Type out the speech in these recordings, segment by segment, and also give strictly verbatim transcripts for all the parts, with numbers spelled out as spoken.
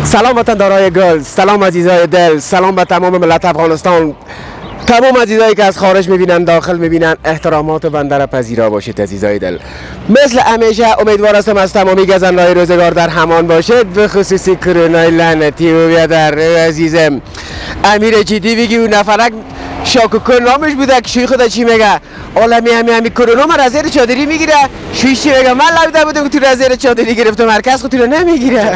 سلام وطندارای گل، سلام عزیزای دل، سلام به تمام ملت افغانستان، تمام عزیزایی که از خارج میبینن داخل میبینن، احترامات بنده را پذیرا باشید عزیزای دل. مثل همیشه امیدوار هستم از تمامی گزندهای روزگار در همان باشید، به خصوصی کرونای لعنتی و بیادر عزیزم امیر چیتی بگی و نفرک شاکوکو نامش بوده که شوی خدا چی میگه عالمی همی همی کرونا من از زیر چادری میگیره، شوی چی میگه من لایده بودم که تو از زیر چادری گرفتم، مرکز خود تو رو نمیگیره.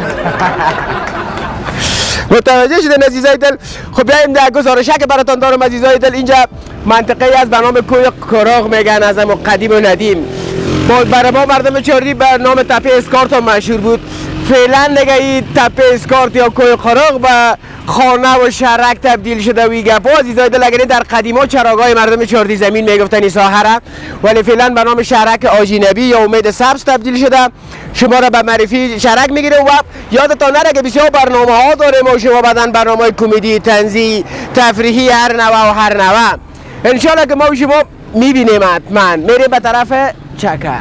متوجه شدن عزیزای دل؟ خب بیایم در گزارشه که براتون دارم عزیزای دل. اینجا منطقه از به نام کوی کراغ میگن، از ما قدیم و ندیم. برای ما مردم چاردی به نام تپه اسکارت هم مشهور بود. فعلا دیگه این تپه اسکارت یا کوی کراغ به خانه و شهرک تبدیل شده و این گپا عزیزای دل. اگر در قدیما چراگاه مردم چاردی زمین میگفتن این ساحه، ولی فعلا به نام شهرک آجی نبی یا امید سبز تبدیل شده. شما را به معرفی شهرک میگیره و یادتان نره که بسیار برنامه ها داریم و شما بدن برنامه های کمدی، طنزی، تفریحی هر نوع و هر نوع انشالله که ما و شما میبینیم. حتما میریم به طرف چکر.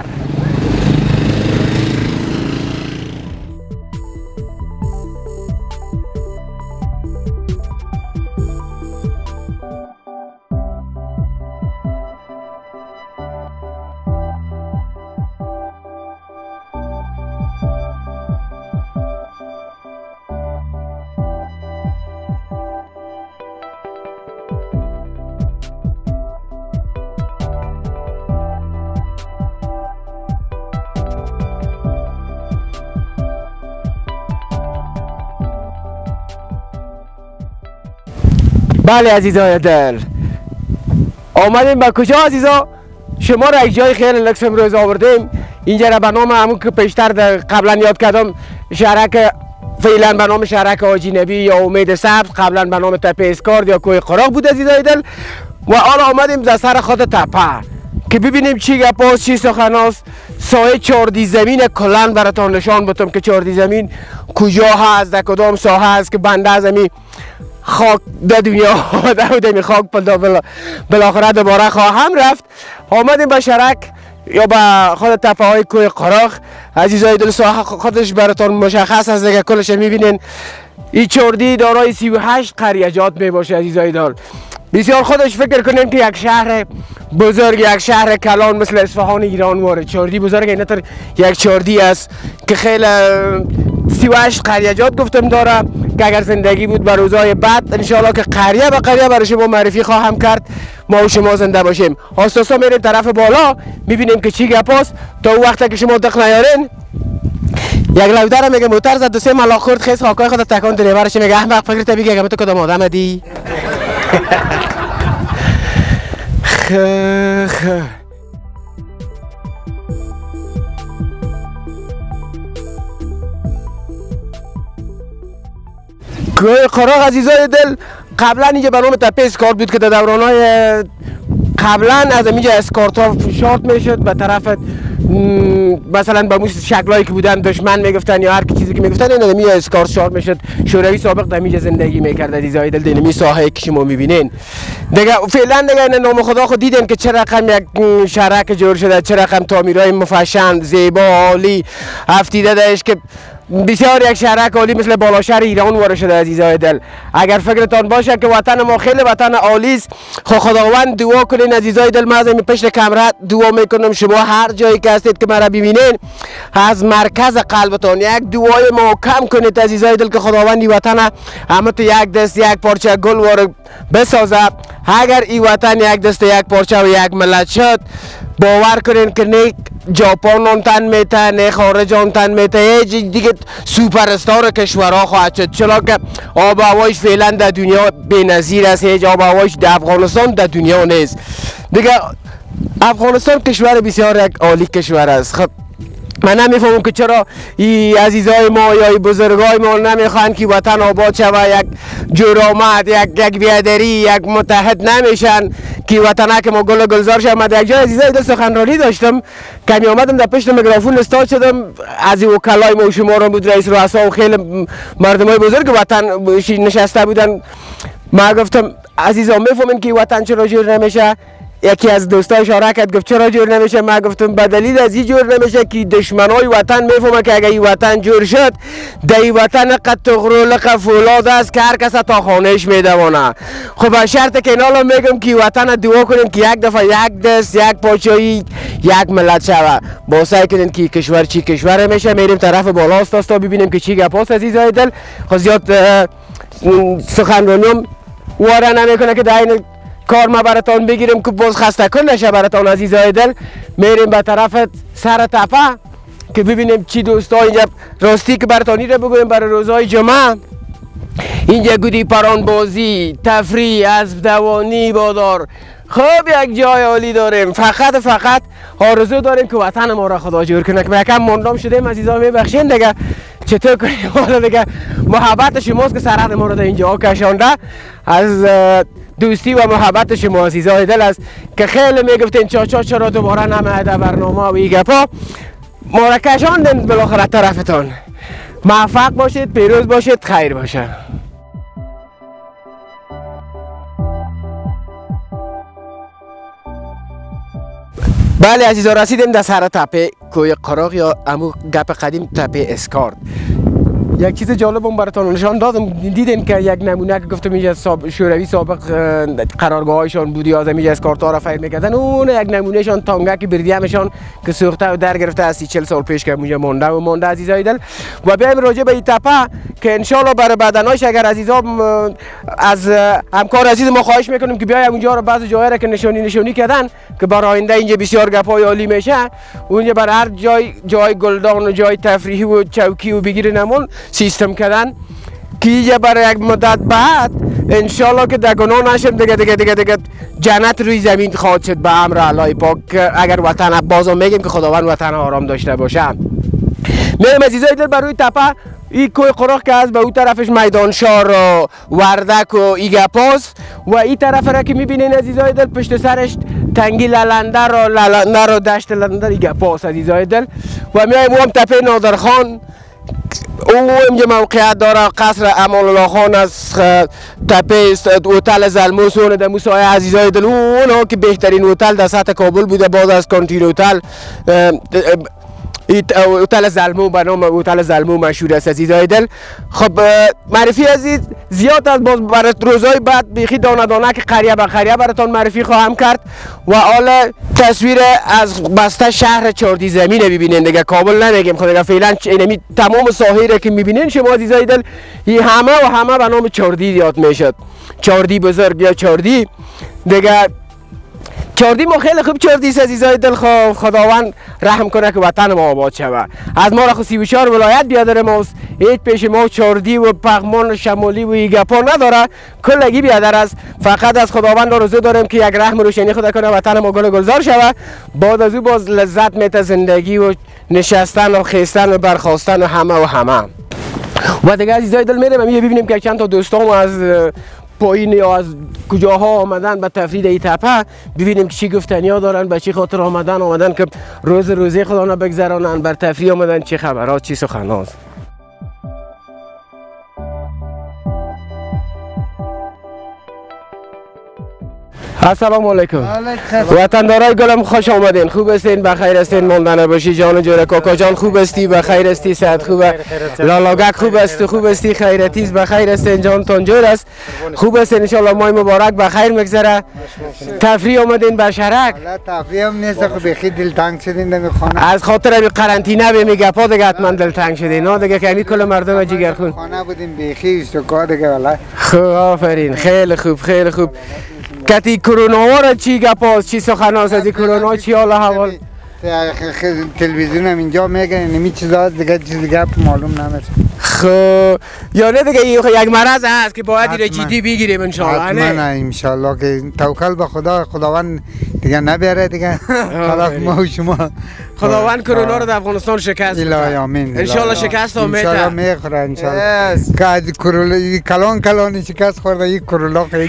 بله عزیزای دل، آمدیم به کجا عزیزا؟ شما را یک جای خیلی لکس امروز آوردیم. اینجا را به نام همون که پیشتر قبلا یاد کردم شهرک، فعلا به نام شهرک آجی نبی یا امید سبز، قبلا به نام تپه اسکارد یا کوی قراغ بود عزیزای دل. و حالا آمدیم در سر خود تپه که ببینیم چی گپاست، چی سخناست. سایه چاردی زمین کلان براتون نشان بدم که چاردی زمین کجا هست، در کدام ساحه هست که بنده از امی خاک در دنیا در می خاک بالاخره دوباره خواهم رفت. آمدیم به شهرک یا به خود تپه های کوی قراغ عزیزای دل. ساحه خودش براتون مشخص است دیگه، کلش میبینین. این چاردی دارای سی و هشت قریجات می باشه عزیزای دل. بسیار خودش فکر کنیم که یک شهر بزرگ، یک شهر کلان مثل اصفهان ایران واره. چاردی بزرگ اینطور یک چاردی است که خیلی سی و هشت قریجات گفتم داره که اگر زندگی بود بر روزهای بعد انشاءالله که قریه به قریه برای شما معرفی خواهم کرد، ما و شما زنده باشیم. آستاسا میریم طرف بالا میبینیم که چی گپاست. تا اون وقت که شما دق نیارین یک لودر میگه موتر زد دو سه ملاق خورد خیز خاکای خود تکان دریورش میگه احمق فکر تا بگه تو کدام آدم دی. خ خ کوی قراغ عزیزای دل قبلا اینجا به نام تپه اسکارت بود که در دورانهای قبلا از اینجا اسکارت ها شارت میشد به طرف مثلا با موس شکلایی که بودن دشمن میگفتن یا هر چیزی که میگفتن اینا می اسکارت شارت میشد. شوروی سابق در اینجا زندگی میکرد عزیزای دل. دینمی ساحه که شما میبینین دیگه فعلا دیگه این نام خدا خود دیدین که چه رقم یک شهرک جور شده، چه رقم تعمیرای مفشند زیبا عالی افتیده داشت که بسیار یک شهرک عالی مثل بالاشهر ایران وارد شده عزیزای دل. اگر فکرتان باشه که وطن ما خیلی وطن عالی است، خو خداوند دعا کنین عزیزای دل. من از این پشت کامرا دعا میکنم شما هر جایی که هستید که مرا ببینین از مرکز قلبتان یک دعای محکم کنید عزیزای دل که خداوند این وطن همه تو یک دست یک پارچه گل وارد بسازه. اگر این وطن یک دست یک پارچه و یک ملت شد، باور کنین که نه ژاپن آن تن میته نه خارج آن تن میته، هیچ دیگه سوپر استار کشورها خواهد شد. چرا که آب و هوایش فعلا در دنیا بی‌نظیر است، هیچ آب و هوایش در افغانستان در دنیا نیست دیگه. افغانستان کشور بسیار یک عالی کشور است. خب من نمیفهمم که چرا ای عزیزای ما یا ای بزرگای ما نمیخوان که وطن آباد شود، یک جرامت، یک یک بیادری، یک متحد نمیشن که وطنه که ما گل گلزار شد. یک جای عزیزای دو سخنرانی داشتم که می آمدم در پشت میکروفون استاد شدم، از وکلای ما و شما را بود، رئیس رؤسا و خیلی مردمای بزرگ وطن نشسته بودن. ما گفتم عزیزان میفهمین که وطن چرا جور نمیشه؟ یکی از دوستای اشاره کرد گفت چرا جور نمیشه؟ من گفتم به دلیل از این جور نمیشه که دشمنای وطن میفهمه که اگه این وطن جور شد در این وطن قد تغرلق فولاد است که هر کس تا خانهش میدوانه. خب به شرط که اینا میگم که وطن دعا کنیم که یک دفعه یک دست یک پاچایی یک ملت شوه. با سعی کنیم که کشور چی کشور میشه. میریم طرف بالاست تا ببینیم که چی گپ است عزیزای دل. خب زیاد سخنرانیم واره نمیکنه که در این کار ما براتون بگیریم که باز خسته کن نشه براتون عزیزای دل. میریم به طرف سر تپه که ببینیم چی دوستا اینجا راستی که براتونی رو بگویم برای روزهای جمعه. اینجا گودی پران بازی تفریح از دوانی بادار خوب یک جای عالی داریم. فقط فقط آرزو داریم که وطن ما را خدا جور کنه. که یکم ماندام شدیم عزیزان میبخشین دیگه چطور کنیم حالا دیگه محبت شماست که سرحد ما رو در اینجا کشانده. از دوستی و محبت شما عزیزای دل است که خیلی میگفتین چاچا چرا دوباره نمیاد برنامه و این گپا. ما را کشاندین بالاخره طرفتان. موفق باشید، پیروز باشید، خیر باشه. بله عزیزان رسیدیم در سر تپه کوی قراق یا امو گپ قدیم تپه اسکارد. یک چیز جالبم براتون نشان دادم. دیدین که یک نمونه که گفتم اینجا ساب شوروی سابق قرارگاهشان بود یا از اینجا اسکارت ها را فیر میکردن. اون یک نمونهشان تانگک بردیمشان که سوخته و در گرفته از سی چهل سال پیش که اونجا مونده و مونده عزیزای دل. و بیایم راجع به این تپه که ان شاء الله برای بدناش اگر عزیزان از همکار عزیز ما خواهش میکنیم که بیایم اونجا رو بعضی جایی را که نشانی نشانی کردن که برای آینده اینجا بسیار گپای عالی میشه. اونجا برای هر جای جای گلدان و جای تفریحی و چوکی و بگیره نمون سیستم کردن که اینجا برای یک مدت بعد انشالله که دگناه نشم دیگه دیگه دیگه دیگه جنت روی زمین خواهد شد به امر الله پاک. اگر وطن بازم میگیم که خداوند وطن آرام داشته باشه. میرم عزیزای دل بر روی تپه. این کوه قراق که از به اون طرفش میدان شار و وردک و ایگه پاس و این طرف را که میبینین عزیزای دل پشت سرش تنگی للندر و للندر و دشت للندر ایگه پاس عزیزای دل. و میایم هم تپه نادرخان. او اینجا موقعیت داره قصر امان الله خان از تپه هتل زلموس اون در موسای عزیزای دل. اونها که بهترین هتل در سطح کابل بوده بعد از کانتین هتل هتل زلمو به نام هتل زلمو مشهور است عزیزای دل. خب معرفی عزیز زیاد از باز برای روزهای بعد بیخی دانه دانه که قریه به قریه براتون معرفی خواهم کرد و حالا تصویر از بسته شهر چاردی زمینه ببینین دیگه. کابل نمیگیم خود دیگه فعلا اینمی تمام ساحل که میبینین شما عزیزای دل این همه و همه به نام چاردی یاد میشد. چاردی بزرگ یا چاردی دیگه. چاردی ما خیلی خوب چاردی است عزیزای دل. خداوند رحم کنه که وطن ما آباد شود. از ما را خو سی و چهار ولایت بیادر ماست. هیچ پیش ما چاردی و پغمان شمالی و ایگپا نداره. کلگی بیادر است. فقط از خداوند آرزو داریم که یک رحم روشنی خدا کنه وطن ما گل گلزار شود. بعد از او باز لذت میته زندگی و نشستن و خیستن و برخاستن و همه و همه. و دیگه عزیزای دل میریم همین ببینیم که چند تا دوستام از پایین یا از کجاها آمدن به تفریح این تپه ببینیم که چی گفتنیا دارن به چی خاطر آمدن آمدن که روز روزی خدا بگذرانن بر تفریح آمدن چی خبرات چی سخناست. السلام علیکم. وطندارای گلم خوش آمدین. خوب هستین؟ بخیر هستین؟ ماندن باشی جان جوره. کاکا جان خوب هستی؟ بخیر هستی؟ صحت خوبه؟ لالاگک خوب است؟ خوب هستی؟ خیرتیز بخیر هستین؟ جان تون جور است؟ خوب هستین؟ ان شاء الله ماه مبارک بخیر میگذره. تفریح آمدین به شرک؟ لا تفریح هم نیست خو بخی دلتنگ شدین در خانه. از خاطر این قرنطینه به میگه پا دیگه حتما دلتنگ شدین. نه دیگه کمی کل مردم جیگرخون. خانه بودیم بخی استوکا دیگه والله. خوب آفرین. خیلی خوب خیلی خوب. کتی کرونا را چی گپاست چی سخناست از کرونا چی حال احوال؟ تلویزیون هم اینجا میگن نمی چیزا دیگه چیز گپ معلوم نمیشه. خب یعنی دیگه یک مرض هست که باید را جدی بگیریم ان شاء الله. حتما ان شاء الله که توکل به خدا خداوند دیگه نبره دیگه. خلاص ما و شما خداوند کرونا رو در افغانستان شکست بده. الهی آمین. ان شاء الله شکست هم میده. ان شاء الله میخوره ان شاء الله. که از کرونا کلان کلان شکست خورده این کرونا خیلی.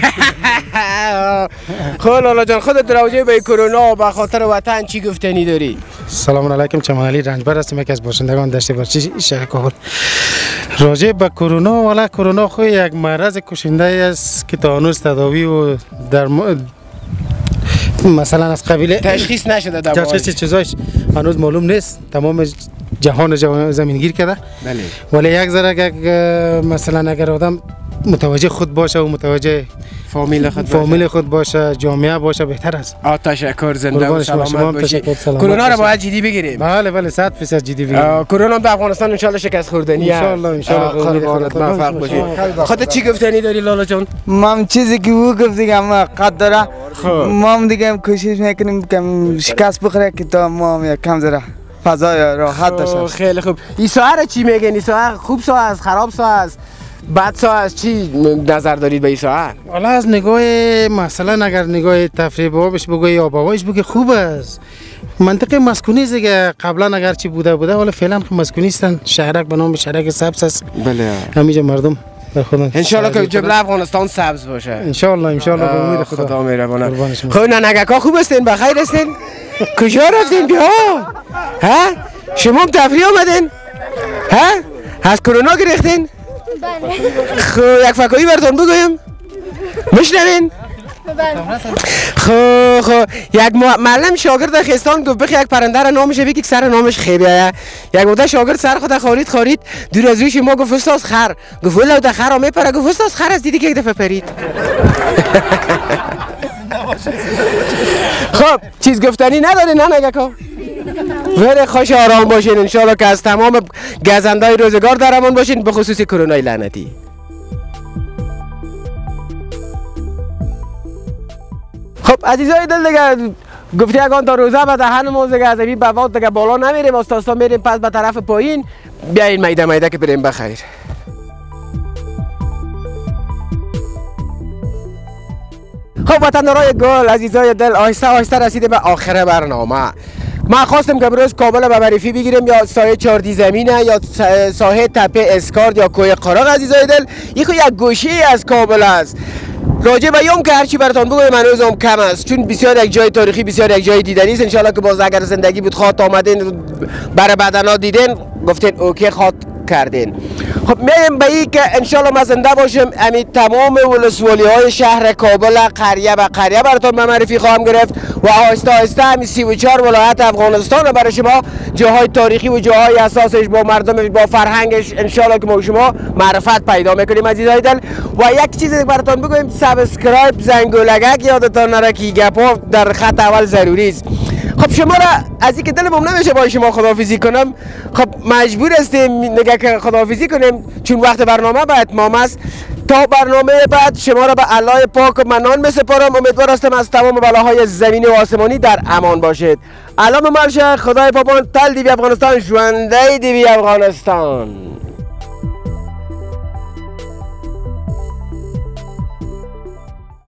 خب لالا جان خودت راجع به کرونا به خاطر وطن چی گفتنی داری؟ سلام علیکم. چمن علی رنجبر هستم یکی از باشندگان دشت برچی شهر کابل. راجع به کرونا والا کرونا خو یک مرض کشنده است که تا هنوز تداوی و در مثلا از قبیل تشخیص نشده در تشخیص چیزایش هنوز معلوم نیست، تمام جهان زمینگیر کرده. بله. ولی یک ذره یک مثلا اگر آدم متوجه خود باشه و متوجه فامیل خود فامیل خود باشه، جامعه باشه، بهتر است. آ تشکر، زنده و سلامت باشید. سلامت کرونا رو باید جدی بگیریم. بله بله صد درصد جدی بگیریم. کرونا در افغانستان ان شاء الله شکست خوردنی است. ان شاء الله ان شاء الله قربانت موفق باشید. خودت چی گفتنی داری لالا جان؟ من چیزی که او گفت دیگه ما قد داره. ما هم دیگه کوشش میکنیم که شکست بخوره که تا ما هم کم ذره فضای راحت داشته. خیلی خوب. این ساعت چی میگن؟ این ساعت خوب ساعت است، خراب ساعت است؟ بعد ساعت چی نظر دارید به این ساعت؟ والا از نگاه مثلا اگر نگاه تفریح بابش بگوی یا بابایش بگی خوب است. منطقه مسکونی است که قبلا اگر چی بوده بوده ولی فعلا مسکونی هستن. شهرک به نام شهرک سبز است. بله. همینجا مردم خدا ان شاء الله که جبل افغانستان سبز باشه. ان شاء الله ان شاء الله به امید خدا. خدا مهربانه. خب ننگکا خوب هستین؟ بخیر هستین؟ کجا رفتین بیا؟ ها؟ شما هم تفریح آمدین؟ ها؟ از کرونا گرفتین؟ خب یک فکایی براتون بگویم؟ میشنوین؟ خب خب یک معلم شاگرد خستان گفت بخی یک پرنده را نامش بگی که سر نامش خیریه. یک بوده شاگرد سر خود خارید خارید دور از روش ما گفت استاد خر. گفت ولی ده خر میپره. گفت استاد خر از دیدی که یک دفعه پرید. خب چیز گفتنی نداری نه نگکا؟ ولی خوش آرام باشین ان شاء الله که از تمام گزندای روزگار در امان باشین، به خصوص کرونای لعنتی. خب عزیزای دل دیگه گفتی اگان تا روزه به دهن موز دیگه از این بواد دیگه بالا نمیریم، آستاستا میریم پس به طرف پایین. بیاین میده میده که بریم بخیر. خب وطندارای گل، عزیزای دل، آهسته آهسته رسیده به آخر برنامه. من خواستم که امروز کابل به معرفی بگیریم، یا سایه چاردی زمینه یا ساحه تپه اسکارد یا کوه قاراق. عزیزای دل این یک گوشه از کابل است. راجع به یوم که هرچی براتون بگویم هنوز هم کم است، چون بسیار یک جای تاریخی، بسیار یک جای دیدنی است. ان شاء الله که باز اگر زندگی بود خاط آمدین برای بدنا دیدین گفتین اوکی خاط کردین. خب میایم به این که ان شاء الله ما زنده باشیم امی تمام ولسوالی های شهر کابل قریه به قریه براتون به معرفی خواهم گرفت و آهسته آهسته امی سی و چهار ولایت افغانستان برای شما جاهای تاریخی و جاهای اساسش با مردمش با فرهنگش ان شاء الله که ما شما معرفت پیدا میکنیم. عزیزای دل و یک چیز براتون بگویم، سابسکرایب زنگولگک یادتان نره که گپا در خط اول ضروری است. خب شما را از اینکه دلم نمیشه با شما خداحافظی کنم، خب مجبور هستیم نگه که خداحافظی کنیم چون وقت برنامه به اتمام است. تا برنامه بعد شما را به الله پاک و منان میسپارم. امیدوار هستم از تمام بلاهای زمینی و آسمانی در امان باشید. علام ملشه خدای پاپان تل دیوی افغانستان، ژوندی دیوی افغانستان.